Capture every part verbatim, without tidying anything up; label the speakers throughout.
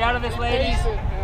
Speaker 1: out of this, ladies.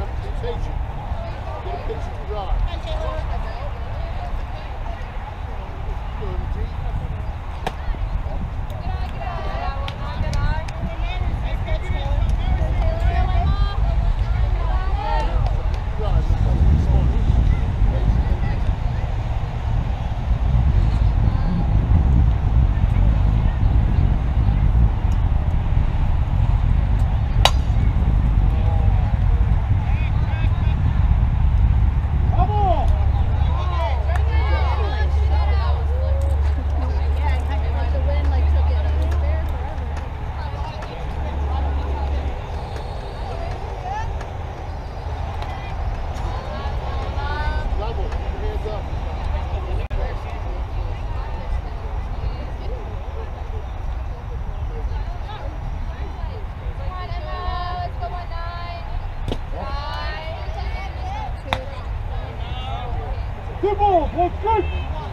Speaker 2: Good ball, let's go!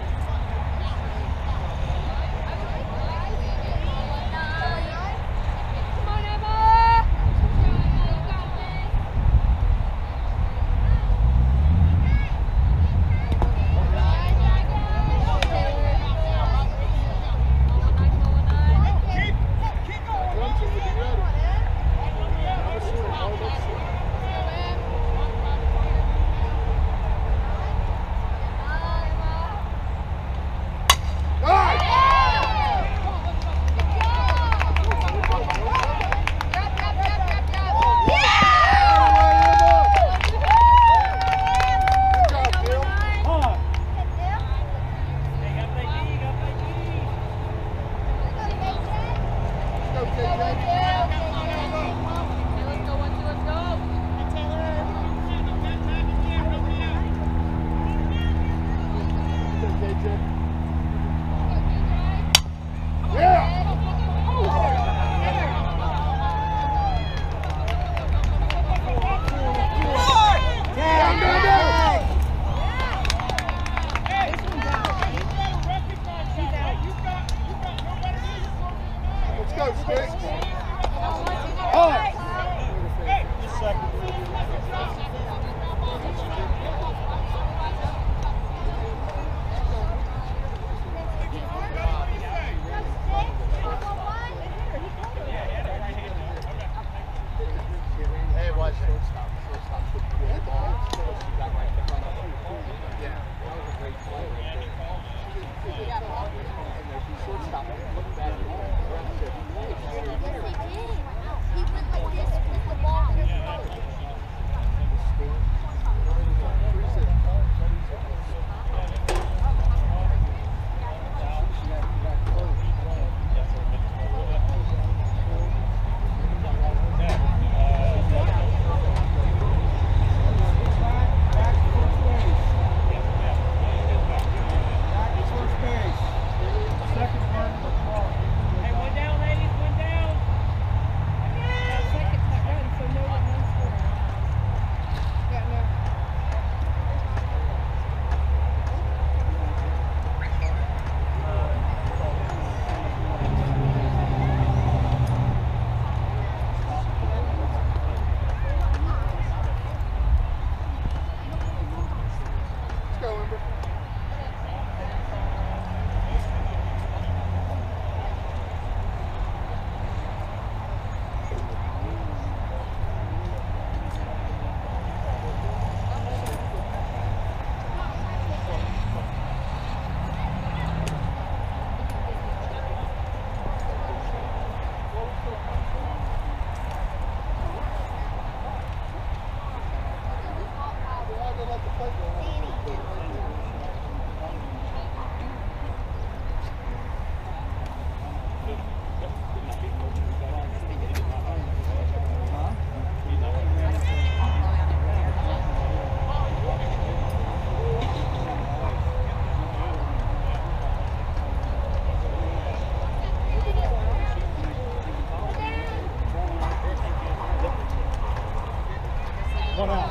Speaker 2: One out.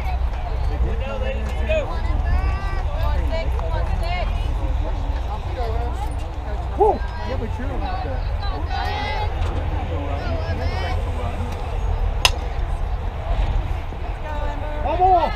Speaker 2: Woo! Yeah, but you're like that. on!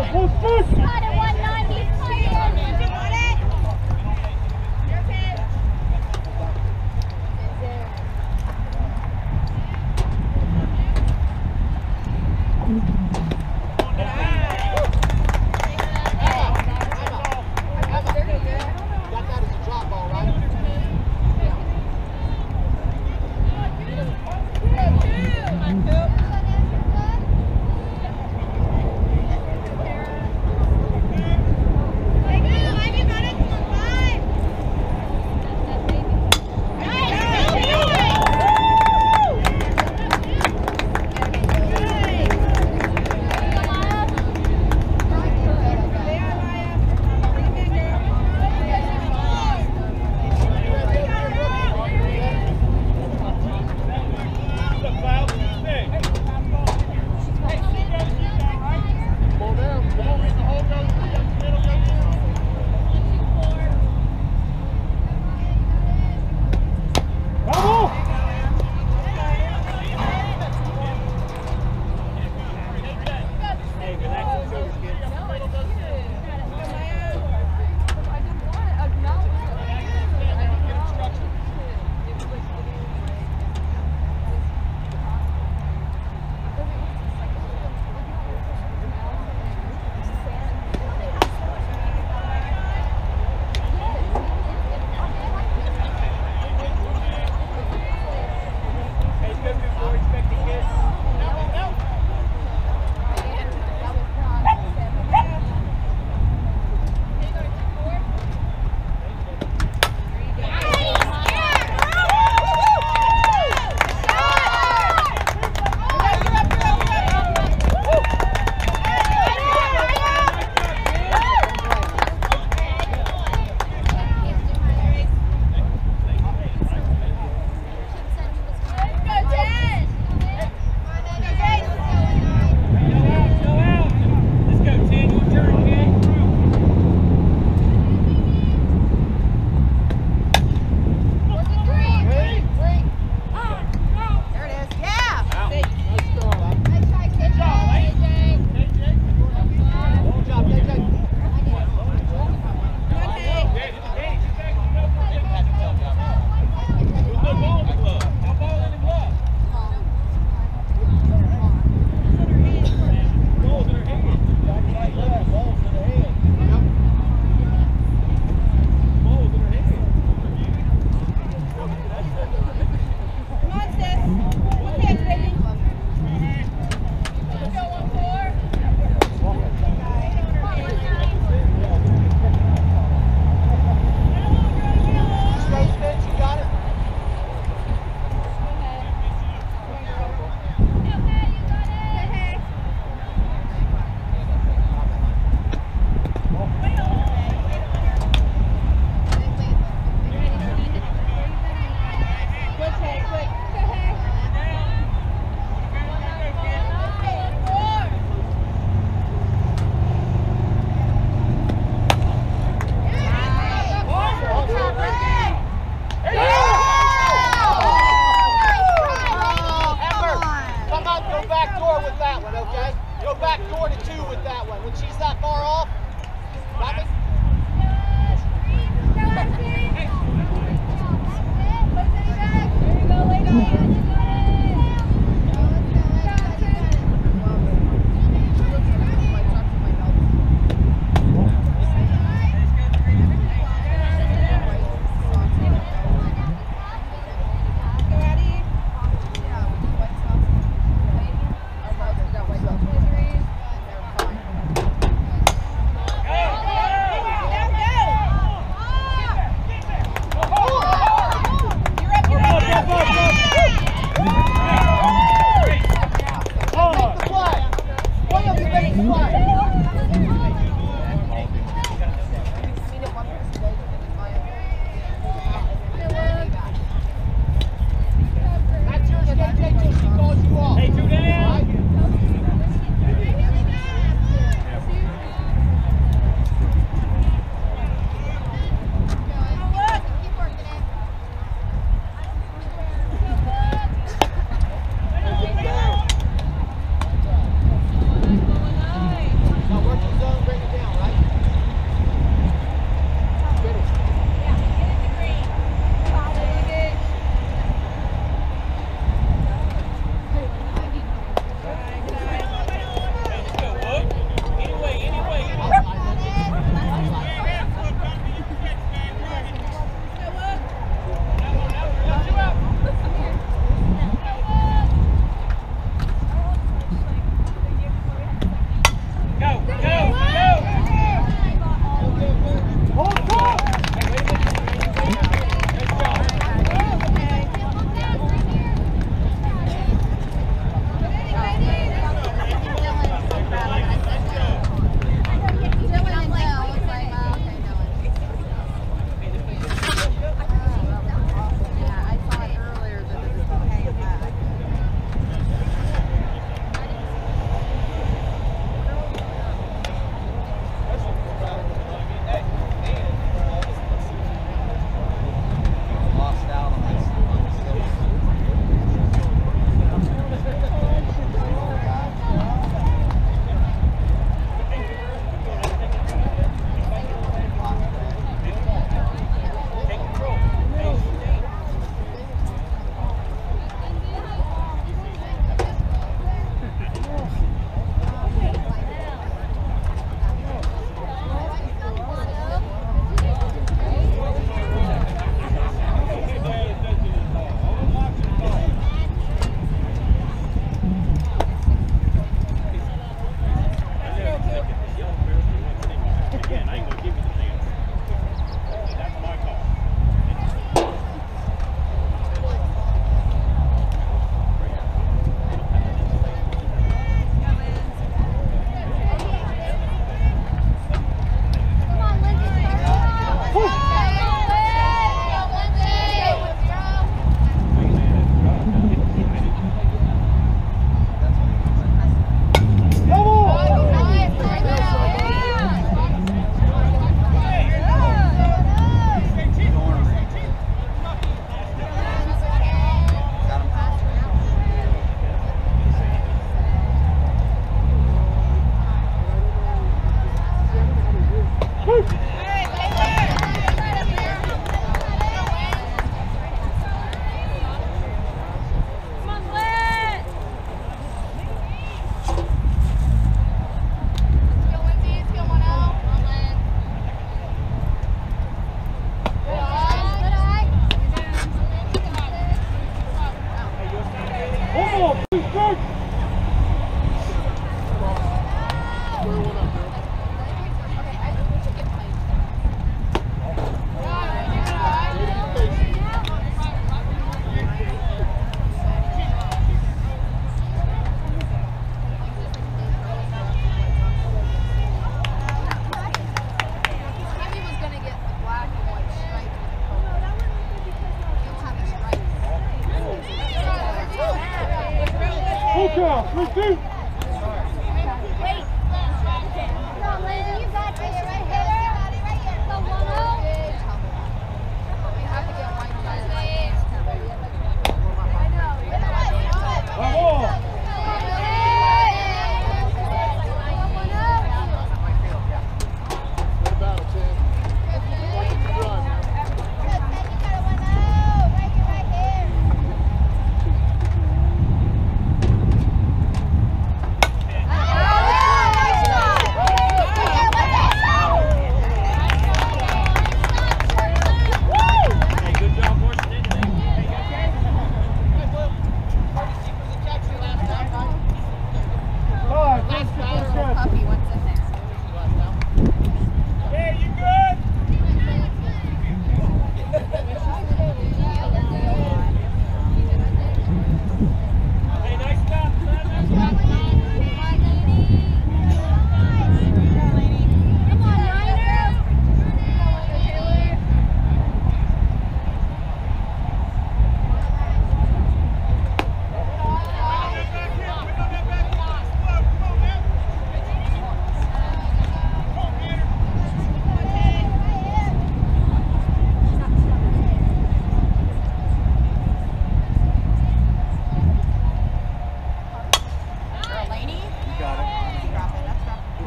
Speaker 1: Nice.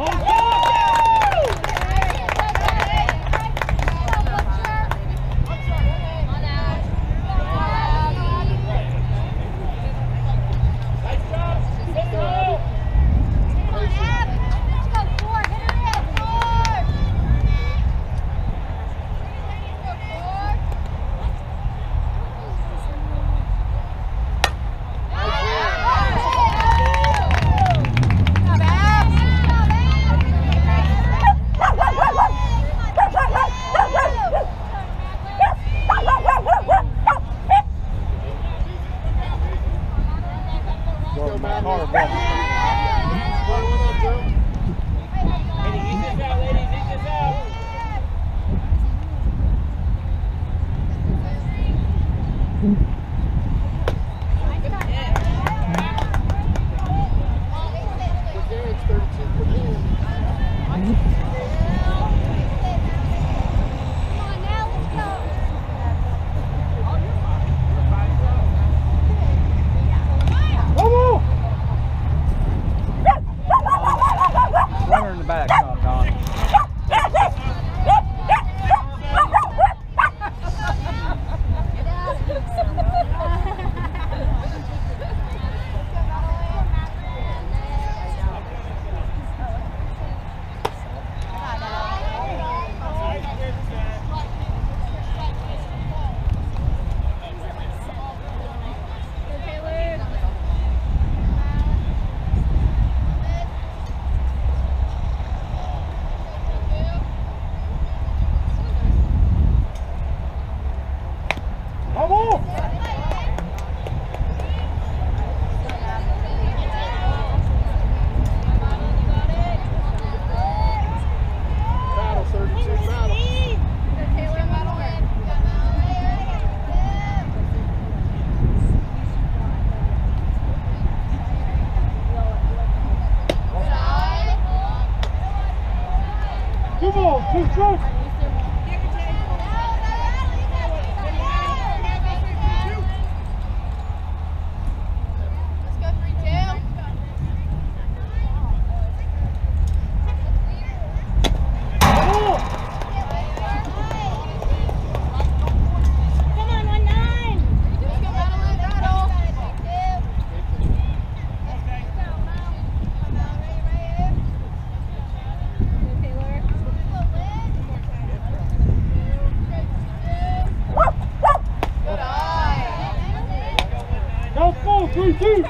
Speaker 2: Three, two.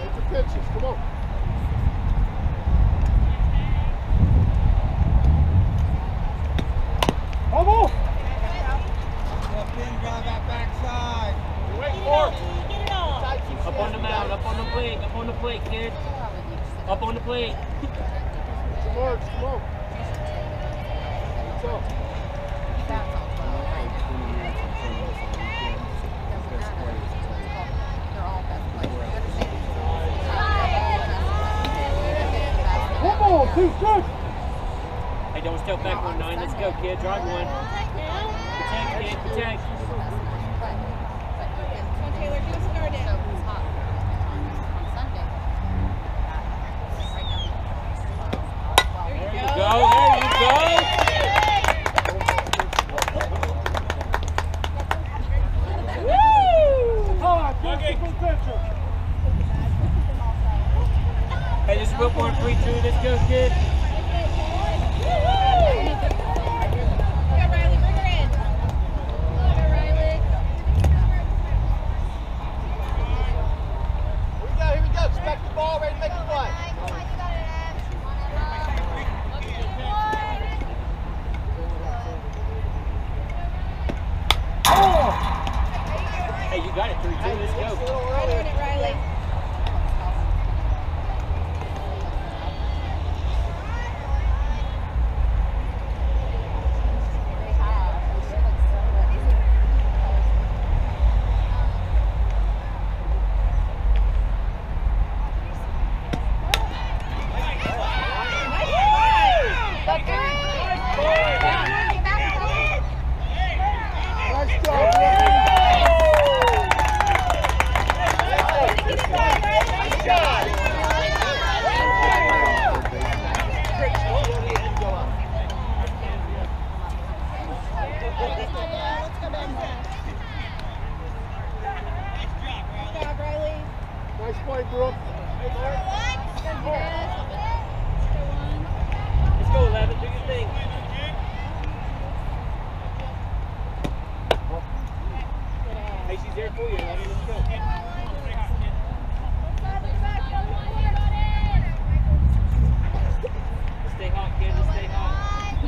Speaker 2: Take the pitches, come on. Come on!
Speaker 1: Step in, drive that backside.
Speaker 2: Wait for it.
Speaker 3: Up on the mound, up on the plate, up on the plate, kid. Up on the plate.
Speaker 2: Some words, come on. What's up? Come on, two six.
Speaker 3: Hey, don't step back one nine. Let's go, kid. Drive one. Protect, kid. Protect.
Speaker 4: Taylor, do a star down.
Speaker 3: There you go. There you go. Hey, this is Whitmore three two. Let's go, kid.
Speaker 4: Go, Riley, bring her in. Go, Riley.
Speaker 1: Here we go, here we go. Expect the ball, ready to make the play.
Speaker 3: Hey, you got it, three two. Let's go.
Speaker 4: We're doing it, Riley.
Speaker 2: Nice job, Ricky. Nice play, Brooke.
Speaker 3: Let's go, eleven. Do your thing. Hey, she's there for you, eleven. Let's go. Let's stay hot, kid. Let's stay hot.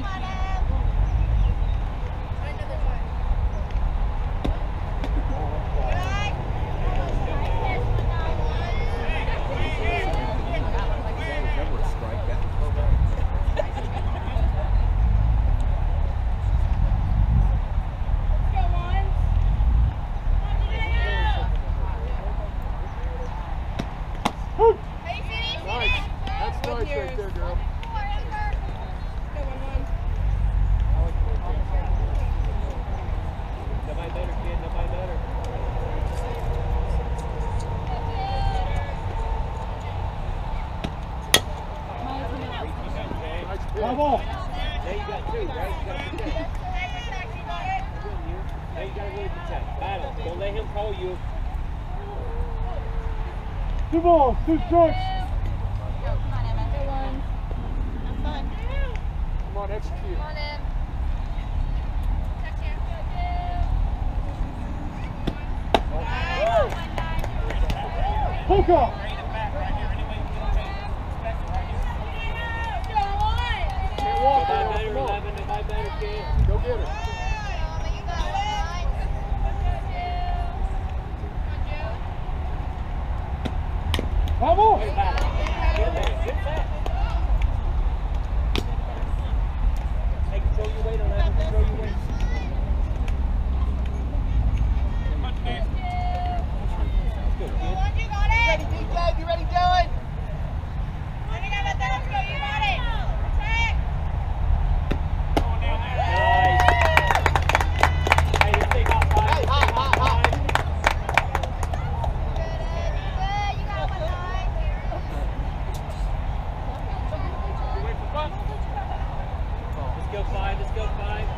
Speaker 2: Nice. That's nice right there, girl.
Speaker 3: Nobody better, kid. Nobody better.
Speaker 2: Nice pitch.
Speaker 3: Come on. Now you got two, right? You got to protect. Now you got to really protect. Battle. Don't let him call you.
Speaker 2: Two balls, two strikes. Come on, execute. Hook up. Can't walk,
Speaker 3: Nobody
Speaker 2: girl.
Speaker 3: better,
Speaker 2: Come on.
Speaker 3: eleven. Nobody better, kid.
Speaker 2: Go get her. Come on.
Speaker 3: Good battle. Good there. Good set. Hey, control your weight, eleven. Control your weight. Let's go, kid.
Speaker 1: Ready, D J? You ready, Dylan?
Speaker 3: Nice. Hey, let's stay hot, five.
Speaker 1: Hey, hot, hot, hot.
Speaker 3: Let's go five. Let's go five.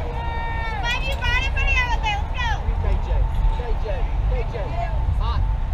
Speaker 1: K J, K J, K J. Hot.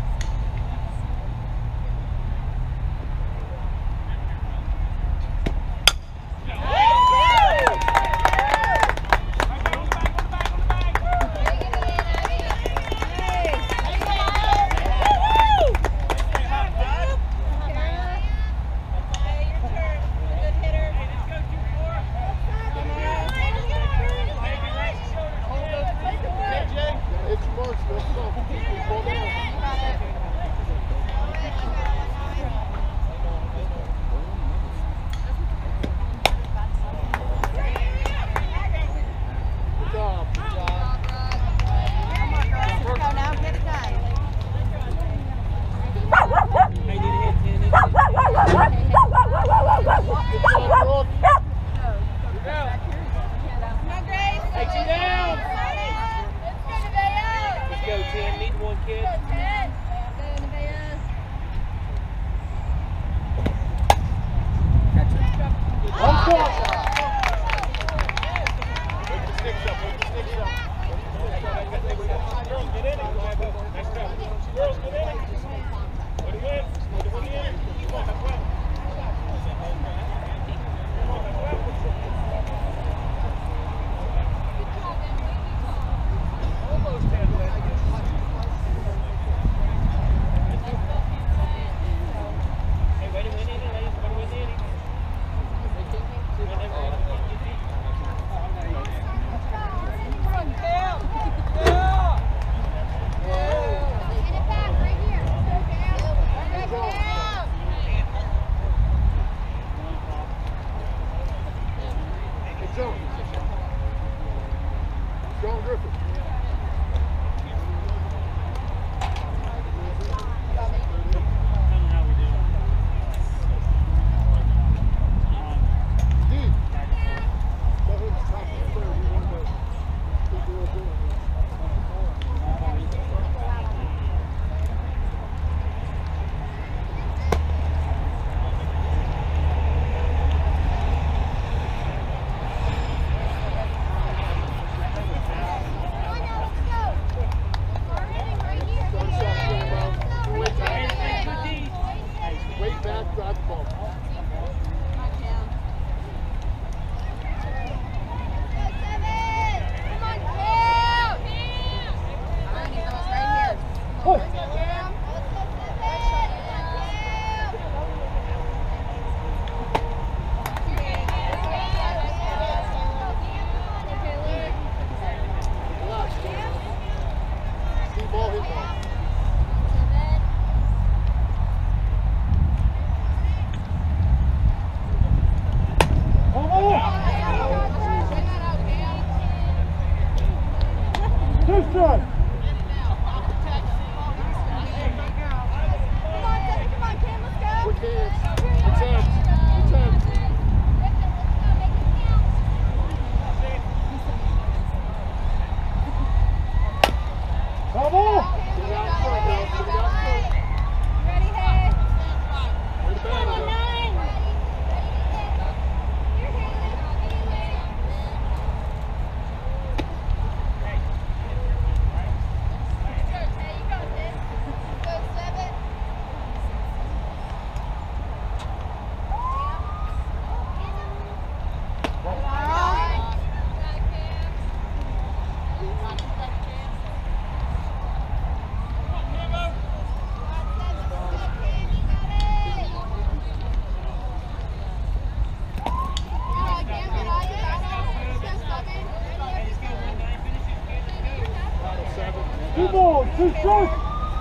Speaker 2: Two strikes.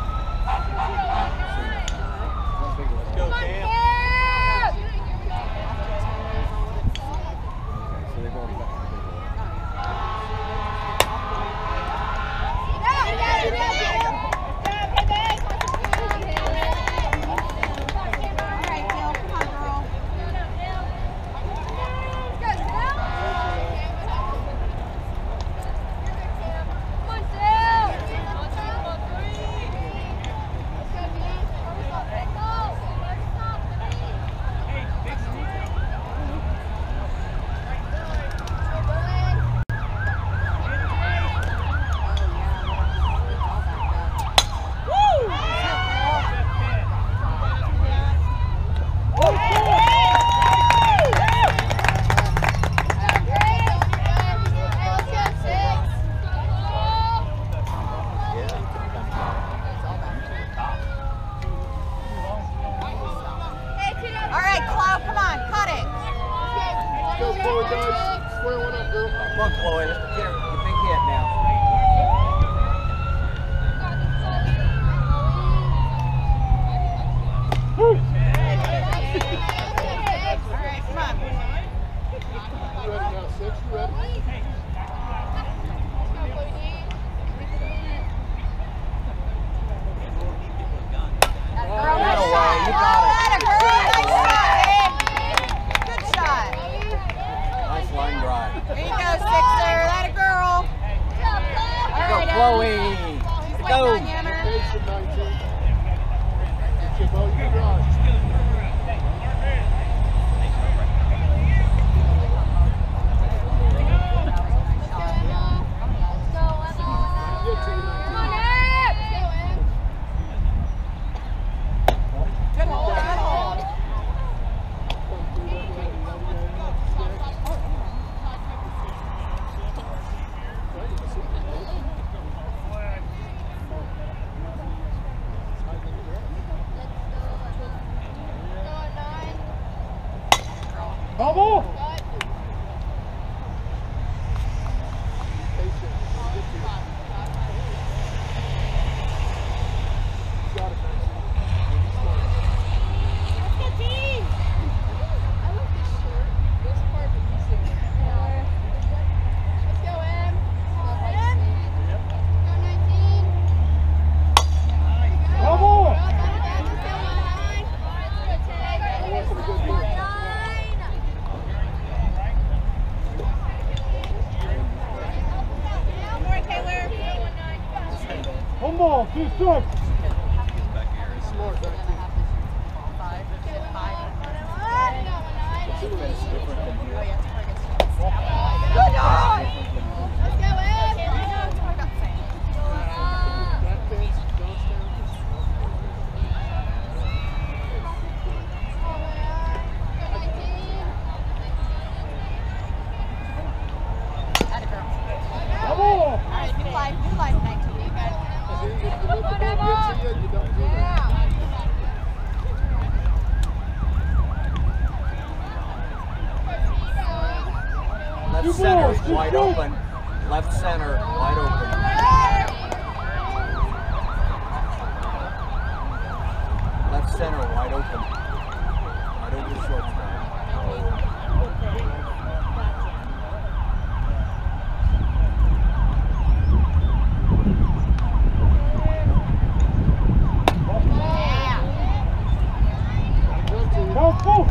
Speaker 1: Let's go, Cam.
Speaker 5: So they're going back to the big one.
Speaker 1: Come on, Chloe. Let's get her the big hit now.
Speaker 2: Bubble! One ball, two strikes.
Speaker 1: Left center's wide open. Left center wide open. Left center wide open. Wide open shortstop.
Speaker 2: Count both.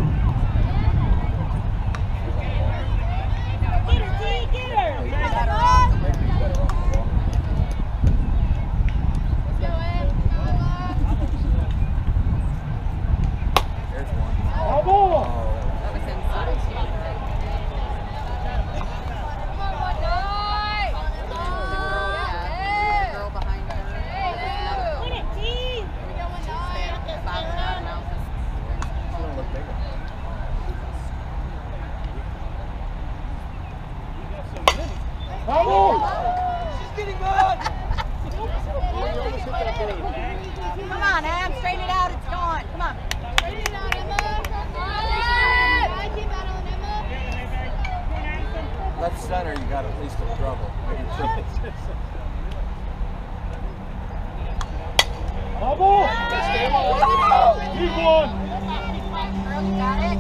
Speaker 4: Come on, Em, straighten it out, it's gone. Come on. Straighten it out, Emma.
Speaker 1: Left center, you got at least a trouble. Maybe triple.
Speaker 2: Double. Keep one.
Speaker 4: Girl, you got it.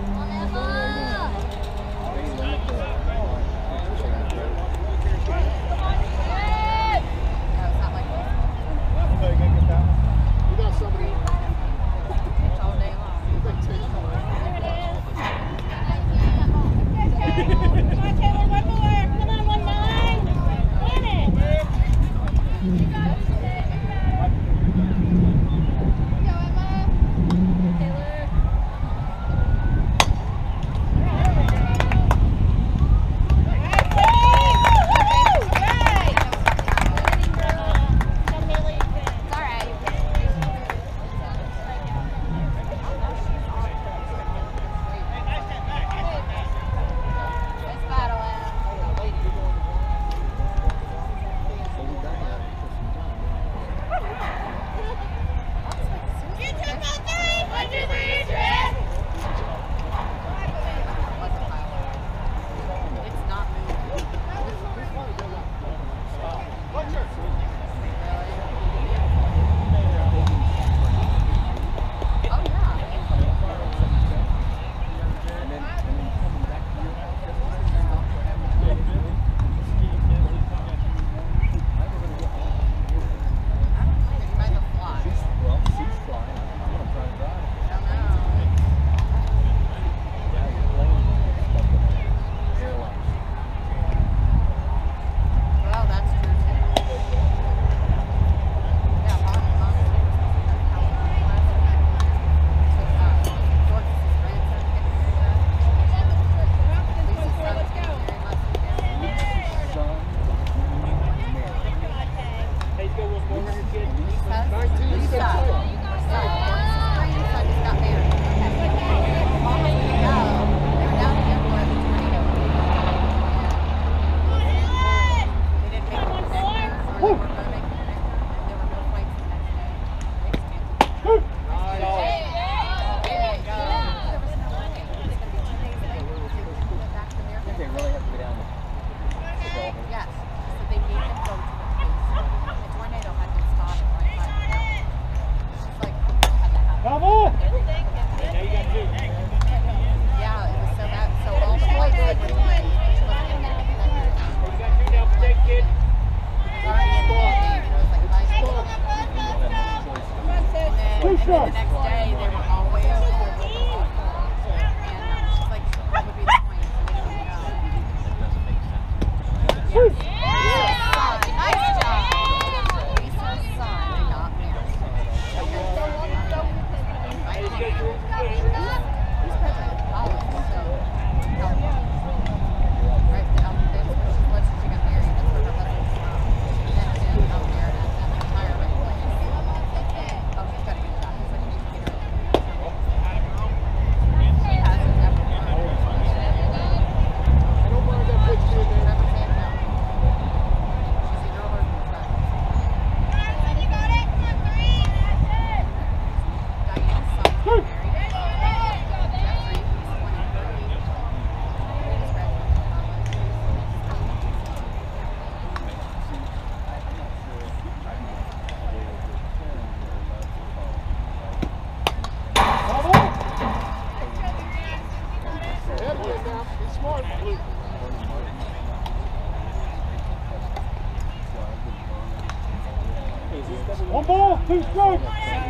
Speaker 2: One ball, two strikes.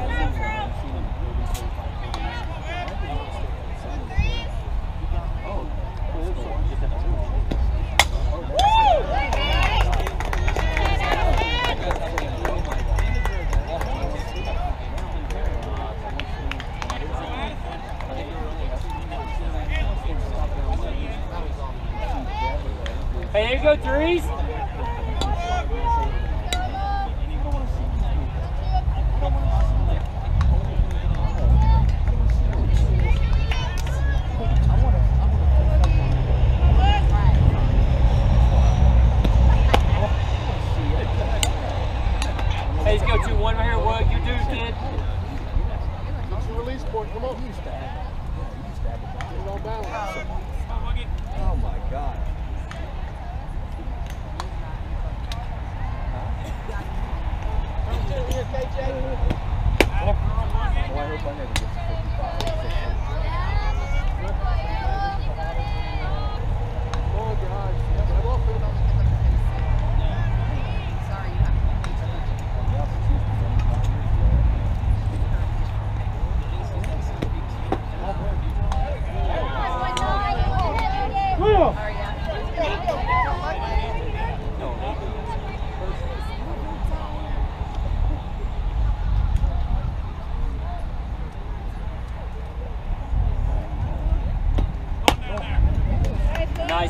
Speaker 3: Hey, there you go, Therese. Hey, let's go two one right here. What you do, kid?
Speaker 2: It's your release point. Come on. Get it on balance.
Speaker 1: Oh my God.
Speaker 2: Here, K J.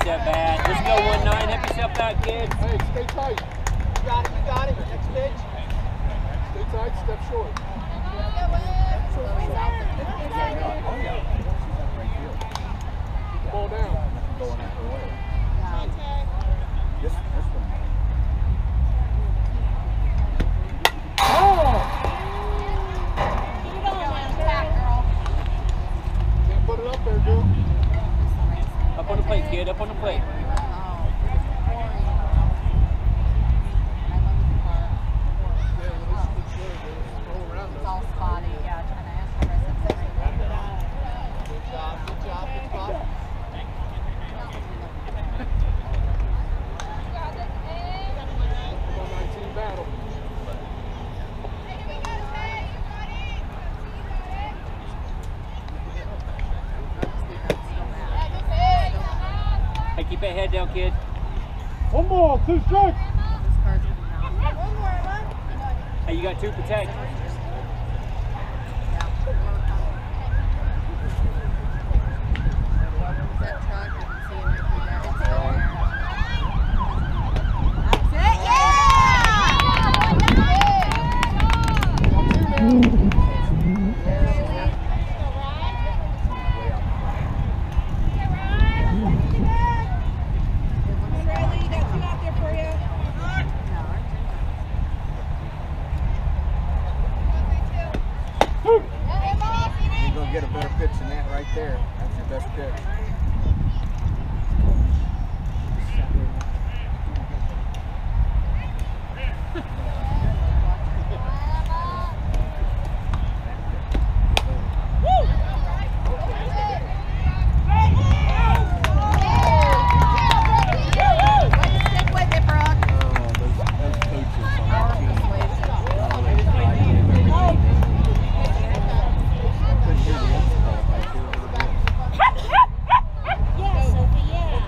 Speaker 3: that bad. Let's go one nine. Help yourself out, kids.
Speaker 2: Hey, stay tight.
Speaker 1: You got it, you got it. Next pitch.
Speaker 2: Stay tight, step short.
Speaker 5: Oh, yeah. She's at right field.
Speaker 2: Keep the ball down.
Speaker 5: Nothing going out her way. This, this one.
Speaker 4: Keep it going now, attack, girl.
Speaker 2: Can't put it up there, girl.
Speaker 3: Up on the plate, kid. Up on the plate.
Speaker 4: It's all spotty. Yeah, trying to ask her.
Speaker 1: Good job, good job, good job.
Speaker 2: one nineteen battle.
Speaker 3: Hey, keep that head down, kid.
Speaker 2: One ball, two strikes.
Speaker 3: Hey, you got two protect.
Speaker 5: You're going to get a better pitch than that right there. That's your best pitch.
Speaker 4: Stick with it, Brooke.
Speaker 5: Oh, those, those coaches on that team. Couldn't hear the answer call if I hear what it is.
Speaker 4: Yeah, Sophie, yeah.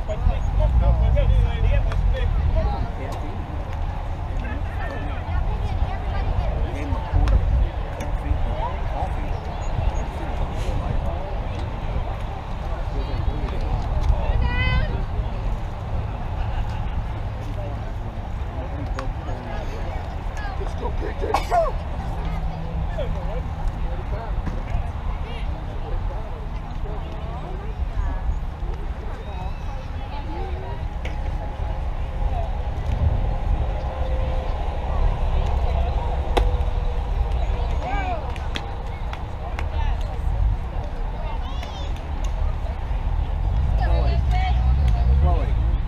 Speaker 5: Game recorded. Coffee. Coffee. She was on the floor like that. Was it really?
Speaker 2: Let's go, K J.
Speaker 5: Chloe.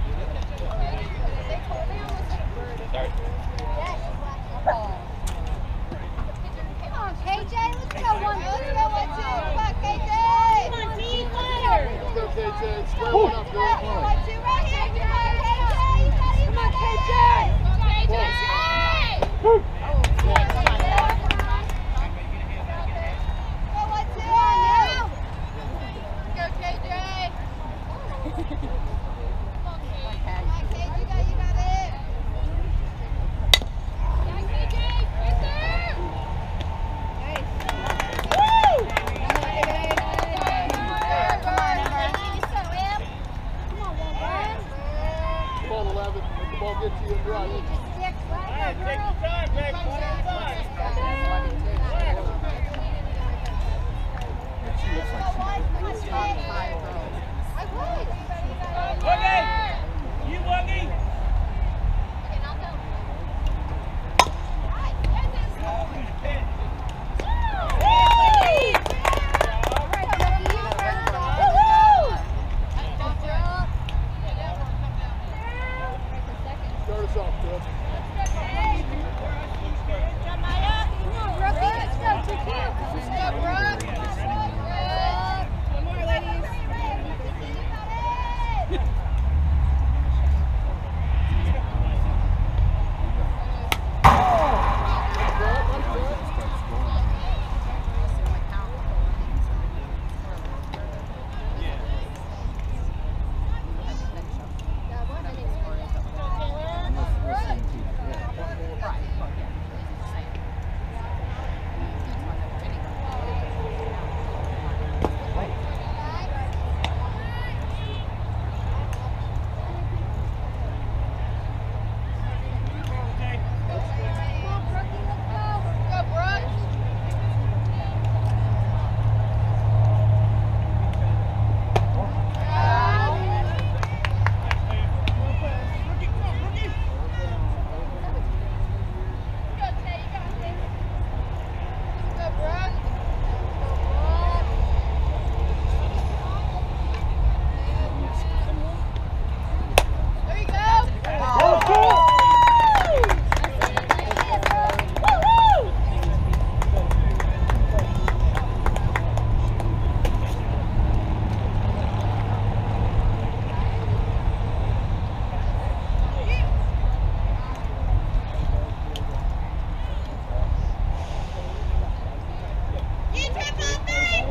Speaker 4: Come on, K J, let's go one, let's go one, two. Come on, K J. Come on, team player.
Speaker 2: Let's go, K J. Square one up, girl.
Speaker 4: One, two, right here. Come on, K J. Come on, K J. K J. Go one, two. Now. Go, K J. Come on, K J. You got, you got it. Yeah, K J. Right there. Nice. Woo! Come on, Emma. Come on, Emma. Come on, Wilbur.
Speaker 2: Come on, eleven. Let the ball get to you and drive it.
Speaker 4: Just stick right there, girl.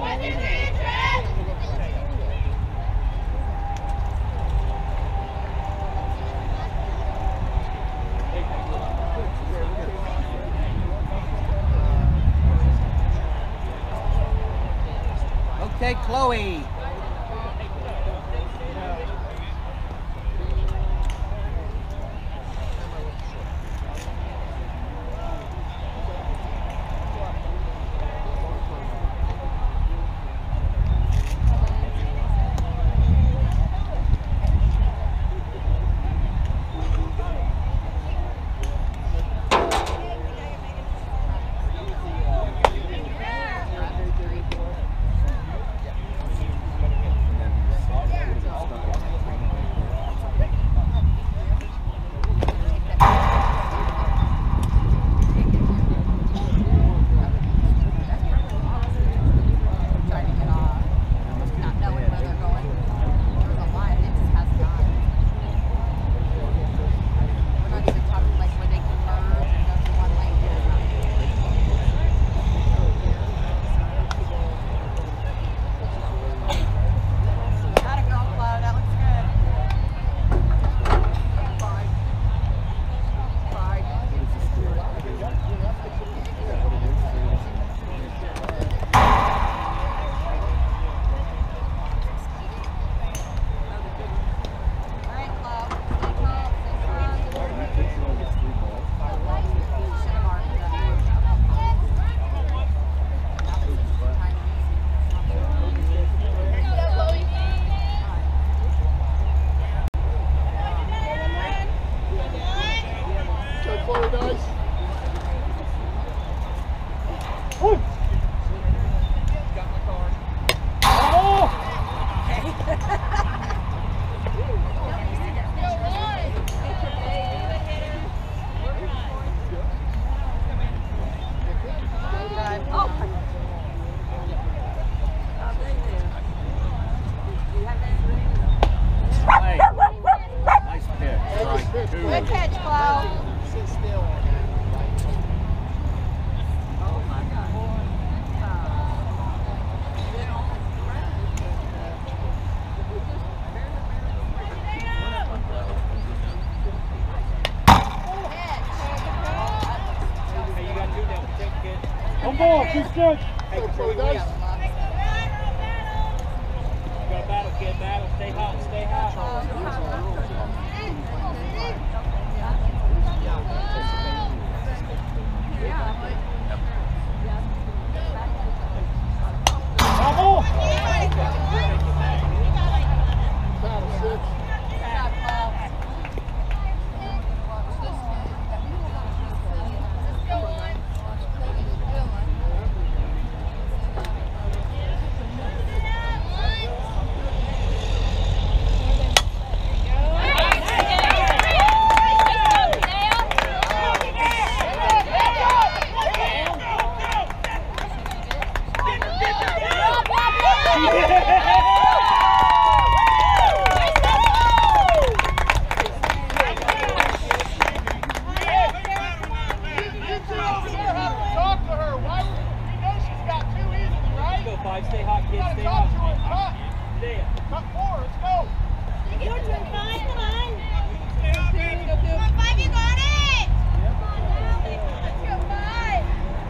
Speaker 1: Okay, Chloe.
Speaker 4: Good catch, Flo.
Speaker 2: Sit still.
Speaker 3: One ball, she's good.
Speaker 2: Hey, Chloe, guys.
Speaker 3: Go battle, kid, battle. Stay hot, stay hot.
Speaker 2: Battle six.
Speaker 3: Five, stay hot, kids, stay hot. Stay hot.
Speaker 2: Cut four, let's go.
Speaker 4: Your turn, five, come on. Go two, go two. Come on, five, you got it. Come on, let's go, five.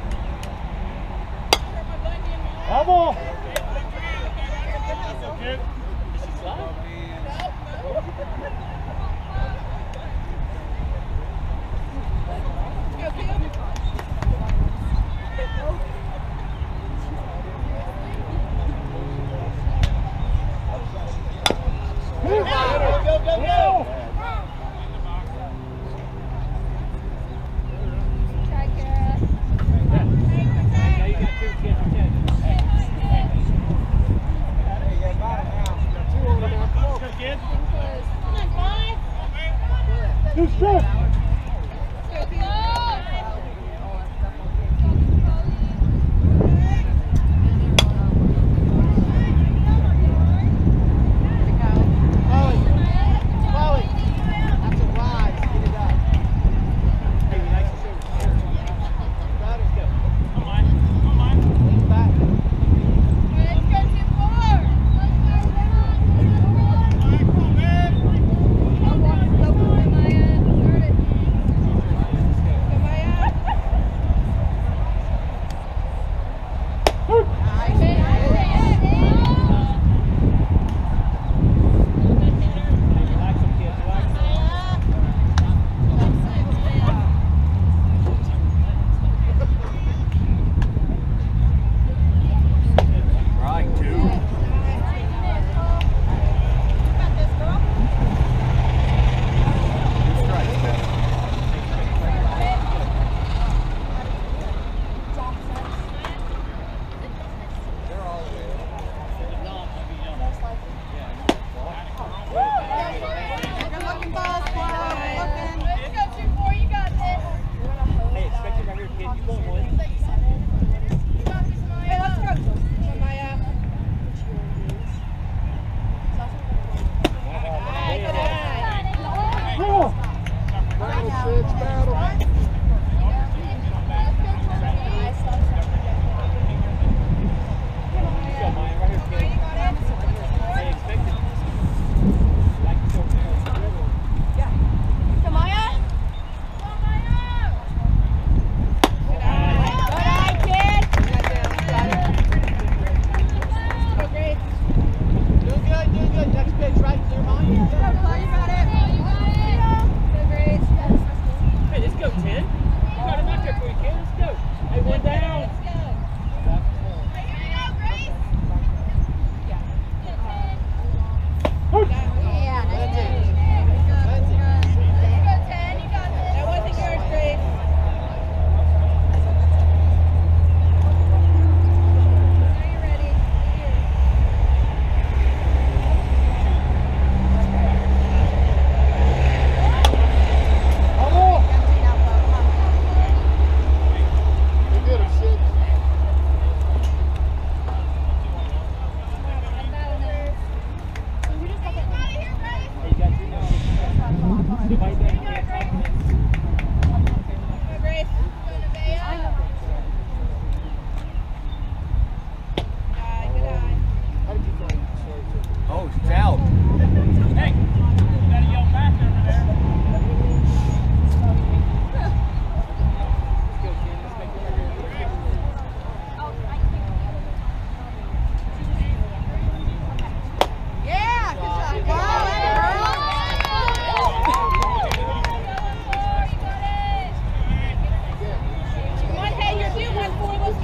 Speaker 3: Vamos! Is she slide?
Speaker 4: Go two.
Speaker 2: Go, go, go, go.
Speaker 4: Try, Kara.
Speaker 3: Now you got two kids, okay. Hey, hey, hey.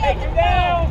Speaker 3: Hey, come down!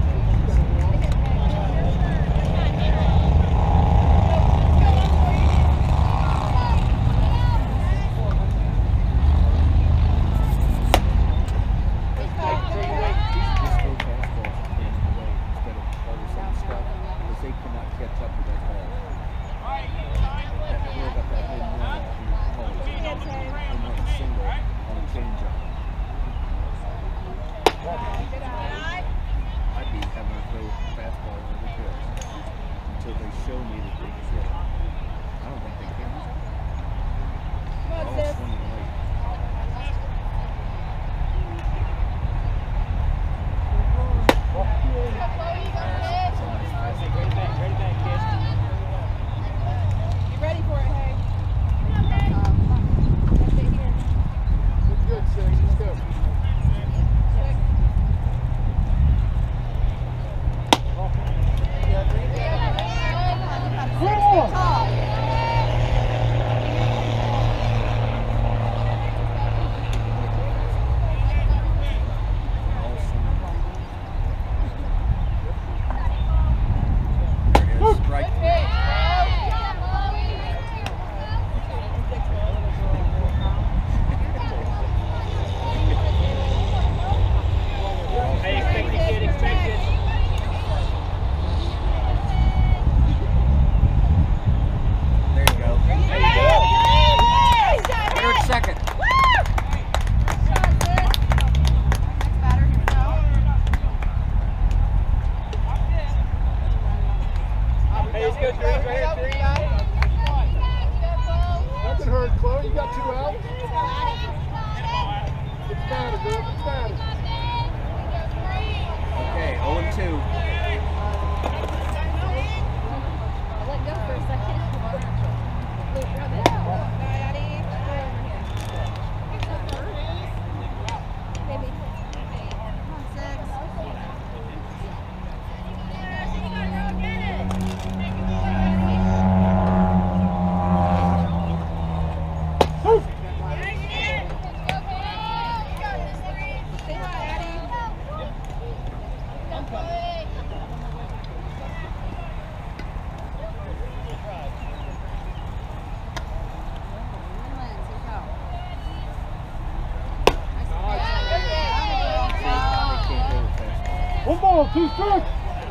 Speaker 2: One ball, two strikes.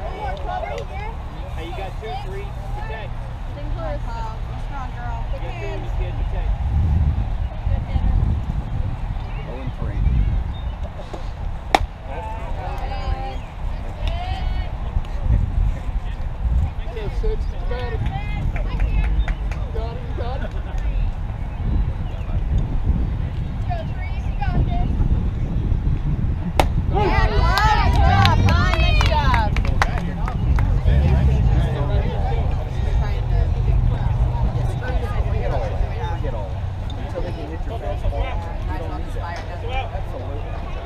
Speaker 3: Hey, you got two, three, protect.
Speaker 4: Sing close. Strong girl.
Speaker 3: You got two, you kid, protect.
Speaker 4: Good dinner.
Speaker 5: oh and three.
Speaker 2: Go six, you got it. You got it, you got it.
Speaker 4: Go, Therese, you got this.
Speaker 2: Yeah,
Speaker 4: Nice job, Pine. Nice job.
Speaker 1: Forget all that. Forget all that. Until they can hit your fastball, you don't need that. Absolutely.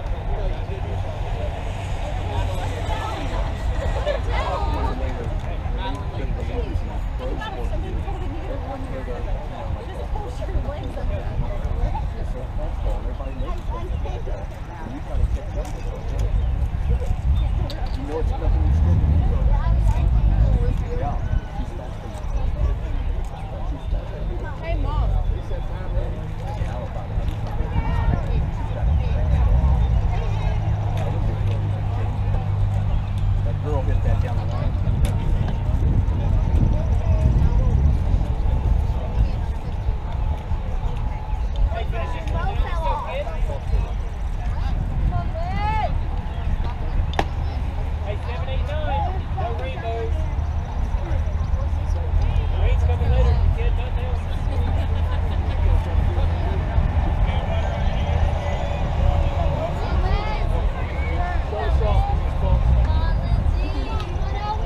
Speaker 4: Hey, Mom.
Speaker 1: That girl hit that down the line.
Speaker 3: Hey, finish this one. Let's go, kid. Hey, seven, eight, nine. No rainbows. The rain's coming later, kid. Not now.
Speaker 2: Start us off, Miss Fox.
Speaker 4: Come on, Lindsay. one oh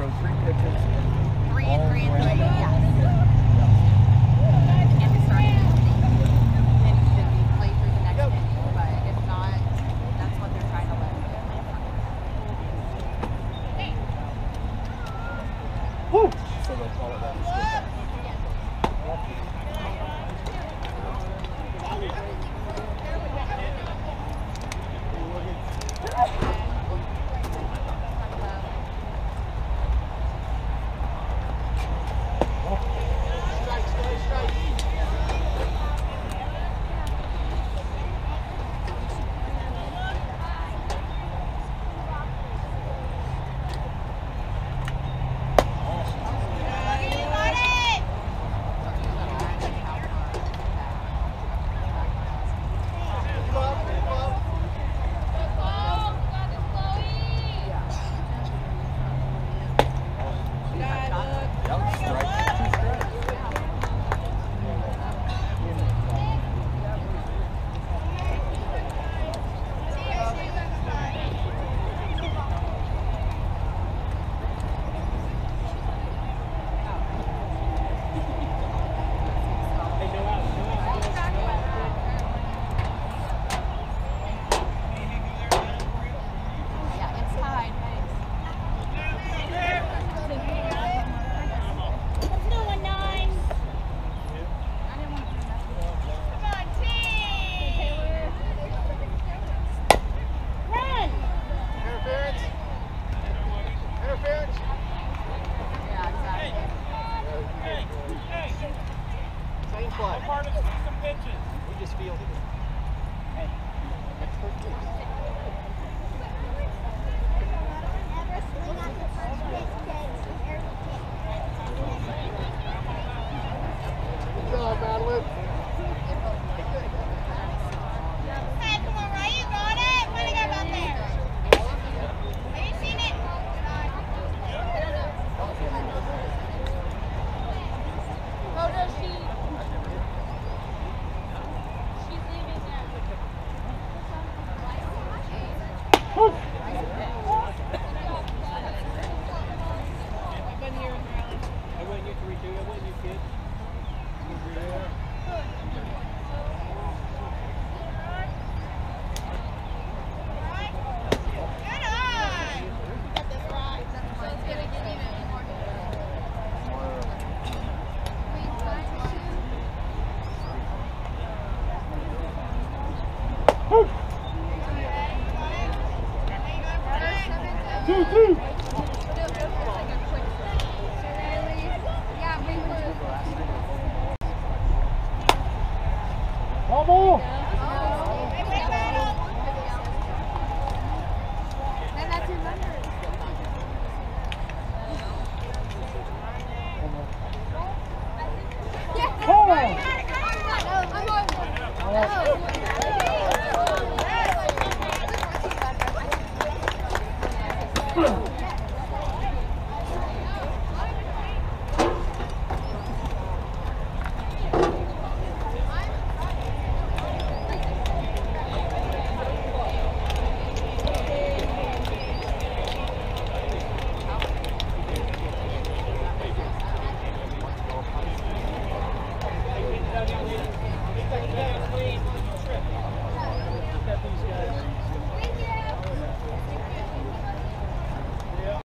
Speaker 1: throw three pitches.
Speaker 4: Three and
Speaker 1: all
Speaker 4: three and
Speaker 1: round.
Speaker 4: three, yes. And it's starting to think. And then we play through the next inning, but if not, that's what they're trying to let them do.
Speaker 2: Woo!
Speaker 1: So they'll call it that. Instead.
Speaker 2: Strike, strike, strike. Move up, move up.
Speaker 1: That was strike. Two strikes.
Speaker 3: Hey, no out, no out, no out, no out.
Speaker 4: Yeah, it's tied.
Speaker 6: Let's do a nine.
Speaker 4: I didn't want to put a
Speaker 6: Come on, team. Run.
Speaker 2: Interference. Interference.
Speaker 4: Yeah, exactly.
Speaker 2: Same play.
Speaker 3: Part of some pitches.
Speaker 2: We just fielded it. Good job, Madeline.
Speaker 6: Hey, come on, Ray. You got it. Way to go back there. Have you seen it? Oh, no, she. She's leaving now.
Speaker 2: Woo!
Speaker 3: I wouldn't you three two. I wouldn't you kid.
Speaker 6: Good eye. Get this right.
Speaker 4: It's gonna get even more.
Speaker 2: Woo! Two, two.
Speaker 4: Yeah, we were.
Speaker 2: One more.
Speaker 4: Then that's your number.
Speaker 2: Come on.
Speaker 4: I'm on.